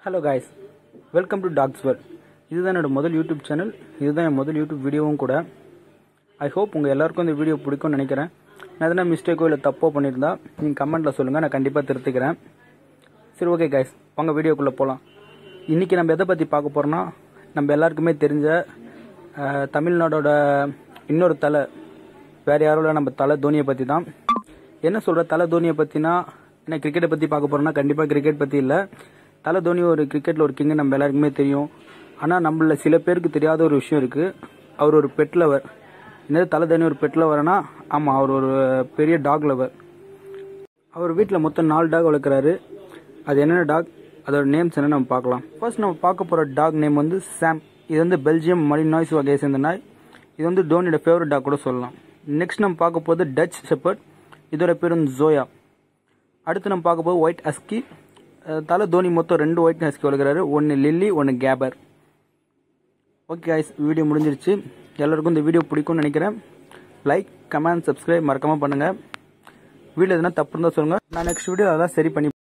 Hello guys, welcome to Dogs World. This is my முதல் YouTube channel. This is my முதல் YouTube வீடியோவும் கூட. I hope உங்க எல்லாருக்கும் இந்த வீடியோ பிடிக்கும்னு நினைக்கிறேன். நான் எதனா மிஸ்டேக்கோ இல்ல தப்போ பண்ணிருந்தா நீங்க கமெண்ட்ல சொல்லுங்க, நான் கண்டிப்பா திருத்திக்கிறேன். சரி ஓகே गाइस, வாங்க வீடியோக்குள்ள போலாம். இன்னைக்கு நம்ம எதை பத்தி பார்க்க போறோம்னா, நம்ம எல்லாருக்குமே தெரிஞ்ச தமிழ்நாடோட இன்னொரு தலை, வேற யாரும் இல்ல, நம்ம தலை தோனியை பத்தி தான். என்ன சொல்ற தலை தோனியை பத்தினா, என்ன கிரிக்கெட்டை பத்தி பார்க்க போறோம்னா கண்டிப்பா கிரிக்கெட் பத்தி இல்ல. தலை தோனி ஒரு கிரிக்கெட்ல ஒரு கிங், நம்ம எல்லாருக்குமே தெரியும். ஆனா நம்மள சில பேருக்கு தெரியாத ஒரு விஷயம் இருக்கு. அவர் ஒரு பெட் லவர். என்னது தலை தோனி ஒரு பெட் லவர்னா? ஆமா, அவர் ஒரு பெரிய டாக் லவர். அவர் வீட்டில் மொத்தம் 4 டாக் வளர்க்குறாரு. அது என்னென்ன டாக், அதோட நேம்ஸ் என்ன நம்ம பார்க்கலாம். ஃபர்ஸ்ட் நம்ம பார்க்க போற டாக் நேம் வந்து சாம். இது வந்து பெல்ஜியம் மலினாய்ஸ் வகையை சேர்ந்த நாய். இது வந்து தோனியோட ஃபேவரட் டாக் கூட சொல்லலாம். நெக்ஸ்ட் நம்ம பார்க்க போகிறது டச் ஷெப்பர்ட். இதோட பேர் வந்து ஜோயா. அடுத்து நம்ம பார்க்க போது ஒயிட் ஹஸ்கி. தலை தோனி மொத்தம் 2 ஒயிட் ஹஸ்கி வளர்க்குறாரு. ஒன்று லில்லி, ஒன்று கேபர். ஓகே गाइस, வீடியோ முடிஞ்சிருச்சு. எல்லாருக்கும் இந்த வீடியோ பிடிக்கும்னு நினைக்கிறேன். லைக், கமெண்ட், சப்ஸ்கிரைப் மறக்காம பண்ணுங்க. வீடியோ எதுனா தப்பு இருந்தால் சொல்லுங்க, நான் நெக்ஸ்ட் வீடியோ அதெல்லாம் சரி பண்ணி